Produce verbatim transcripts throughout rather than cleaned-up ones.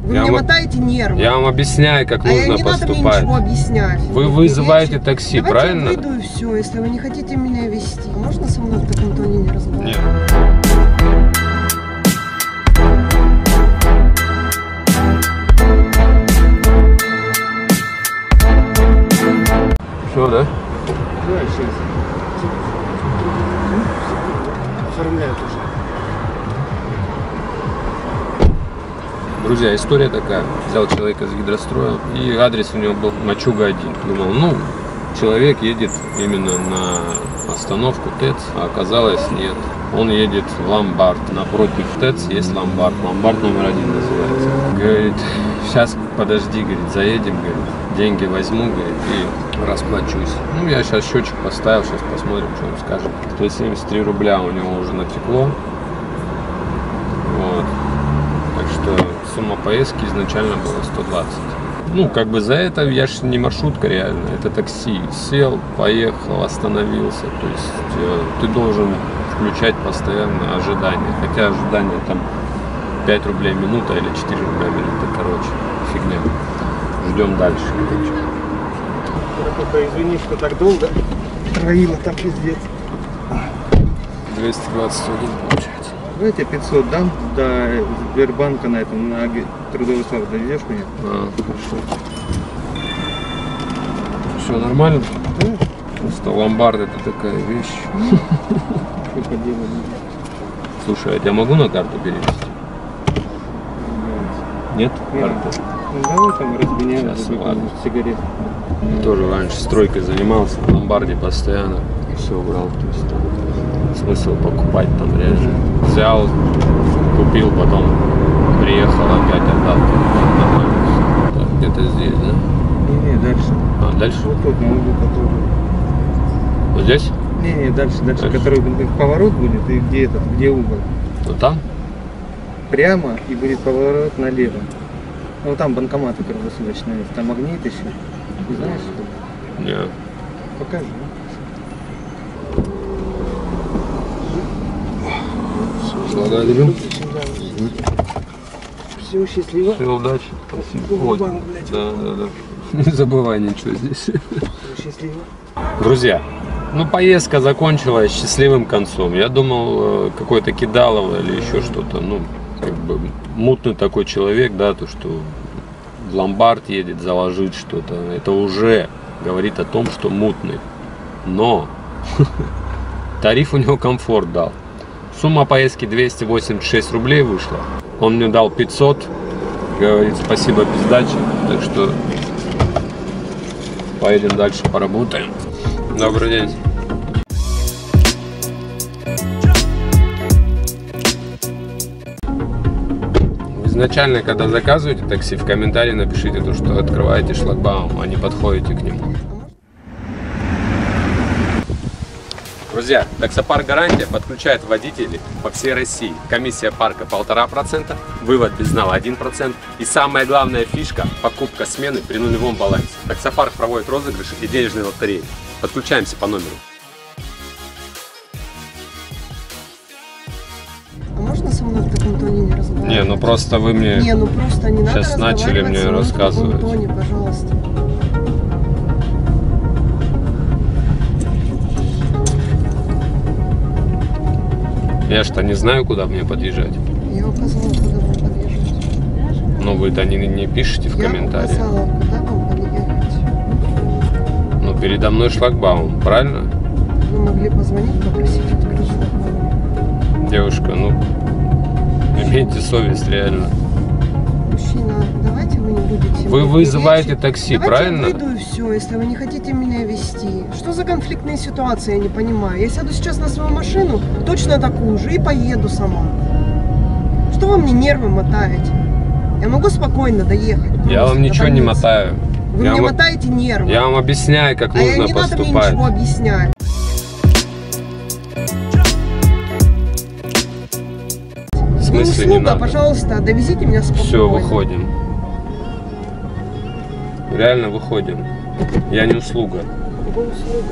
Вы я мне вам... мотаете нервы. Я вам объясняю, как а нужно не поступать. Не надо мне ничего объяснять. Вы вызываете речи. такси, Давайте правильно? я выйду и все, если вы не хотите меня вести. Можно со мной в таком тоне не разговаривать? Нет. Все, да? Да, сейчас. Оформляют уже. Друзья, история такая. Взял человека из гидростроя, и адрес у него был Мачуга один. Думал, ну, человек едет именно на остановку ТЭЦ, а оказалось нет. Он едет в ломбард. Напротив ТЭЦ есть ломбард. Ломбард номер один называется. Говорит, сейчас подожди, говорит, заедем, говорит, деньги возьму, говорит, и расплачусь. Ну, я сейчас счетчик поставил, сейчас посмотрим, что он скажет. сто семьдесят три рубля у него уже натекло. Вот. Так что сумма поездки изначально была сто двадцать. Ну, как бы за это, я же не маршрутка реально, это такси. Сел, поехал, остановился. То есть э, ты должен включать постоянно ожидание. Хотя ожидание там пять рублей минута или четыре рубля минута, короче, фигня. Ждем дальше. Только извини, что так долго. Троила там пиздец. двести двадцать один получается. Давайте пятьсот дам до Сбербанка на этом, на трудовой славе доведешь меня? А, хорошо. Все нормально? Да. Просто ломбард это такая вещь. Что поделать? Слушай, я тебя могу на карту перевести? Нет? Нет. Карта? Ну давай там разменяем сигарет. Я тоже раньше стройкой занимался, в ломбарде постоянно все убрал. То есть там смысл покупать там реже. Взял, купил, потом приехал, опять отдал. Нормально. Так, где-то здесь, да? Не, не, дальше. А, дальше? Вот тут, на углу, который. Вот здесь? Не, не, дальше, дальше, дальше. который поворот будет, и где этот, где угол? Вот там? Прямо, и будет поворот налево. Ну там банкоматы круглосуточные, там магнит еще. Не знаешь? Нет. Покажи. Благодарю. Всего счастливо. Все, удачи. Спасибо. Вот. Да, да, да. Не забывай ничего здесь. Всего счастливо. Друзья, ну поездка закончилась счастливым концом. Я думал, какой-то кидалово или еще что-то. Ну, как бы мутный такой человек, да, то, что в ломбард едет заложить что-то. Это уже говорит о том, что мутный. Но тариф у него комфорт дал. Сумма поездки двести восемьдесят шесть рублей вышла. Он мне дал пятьсот. Говорит, спасибо, без сдачи. Так что поедем дальше, поработаем. Добрый день. Изначально, когда заказываете такси, в комментарии напишите то, что открываете шлагбаум, а не подходите к нему. Друзья, таксопарк «Гарантия» подключает водителей по всей России. Комиссия парка полтора процента, вывод без нала один процент. И самая главная фишка – покупка смены при нулевом балансе. Таксопарк проводит розыгрыши и денежные лотереи. Подключаемся по номеру. А можно со мной в таком тоне не разговаривать? Не, ну просто вы мне не, ну просто не надо сейчас начали мне со мной рассказывать. В таком тоне, пожалуйста. Я что, не знаю, куда мне подъезжать? Я указала, куда вам подъезжать. Но вы-то не, не пишите в комментариях. Я указала, куда вам подъехать. Ну, передо мной шлагбаум, правильно? Вы могли позвонить, попросить открыть шлагбаум. Девушка, ну, имейте совесть, реально. Мужчина, давайте вы не будете... Вы вызываете речи. такси, давайте правильно? Я выйду и все, если вы не хотите меня вести. Что за конфликтные ситуации, я не понимаю. Я сяду сейчас на свою машину, точно такую же, и поеду сама. Что вы мне нервы мотаете? Я могу спокойно доехать. Я вам ничего не мотаю. Вы я мне вам... мотаете нервы. Я вам объясняю, как а нужно я не поступать. надо мне ничего объяснять. В смысле услуга, не надо? Пожалуйста, довезите меня спокойно. Все, выходим. Реально выходим. Я не услуга. Какая услуга?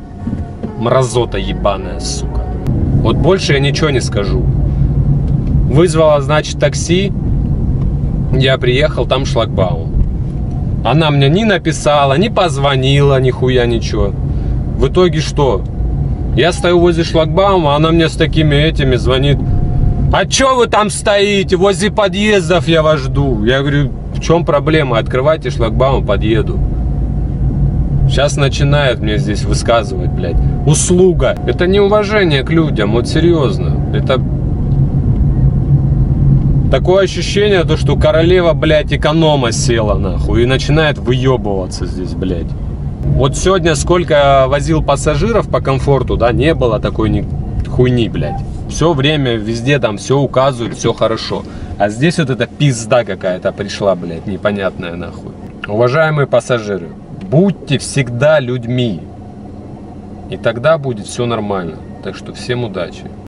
Мразота ебаная, сука. Вот больше я ничего не скажу. Вызвала, значит, такси. Я приехал, там шлагбаум. Она мне не написала, не позвонила, нихуя ничего. В итоге что? Я стою возле шлагбаума, она мне с такими этими звонит. А чё вы там стоите? Возле подъездов я вас жду. Я говорю, в чем проблема? Открывайте шлагбаум, подъеду. Сейчас начинает мне здесь высказывать, блядь. Услуга. Это неуважение к людям, вот серьезно. Это такое ощущение, то, что королева, блядь, эконома села, нахуй, и начинает выебываться здесь, блядь. Вот сегодня сколько возил пассажиров по комфорту, да, не было такой ни хуйни, блядь. Все время, везде там все указывают, все хорошо. А здесь вот эта пизда какая-то пришла, блядь, непонятная, нахуй. Уважаемые пассажиры, будьте всегда людьми. И тогда будет все нормально. Так что всем удачи.